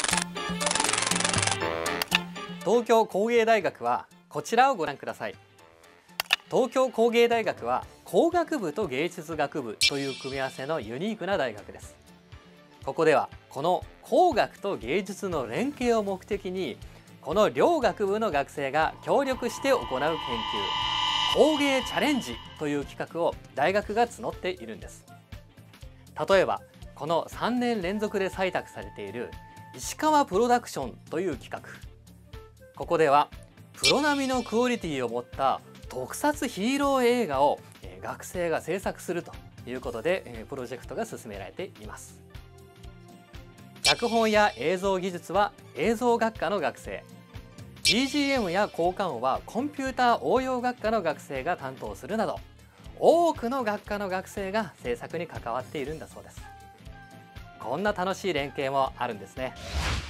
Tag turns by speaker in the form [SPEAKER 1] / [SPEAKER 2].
[SPEAKER 1] 東京工芸大学はこちらをご覧ください。東京工芸大学は工学部と芸術学部という組み合わせのユニークな大学です。ここではこの工学と芸術の連携を目的に、この両学部の学生が協力して行う研究、工芸チャレンジという企画を大学が募っているんです。例えばこの3年連続で採択されている石川プロダクションという企画、ここではプロ並みのクオリティを持った特撮ヒーロー映画を学生が制作するということでプロジェクトが進められています。脚本や映像技術は映像学科の学生、 BGM や効果音はコンピューター応用学科の学生が担当するなど、多くの学科の学生が制作に関わっているんだそうです。こんな楽しい連携もあるんですね。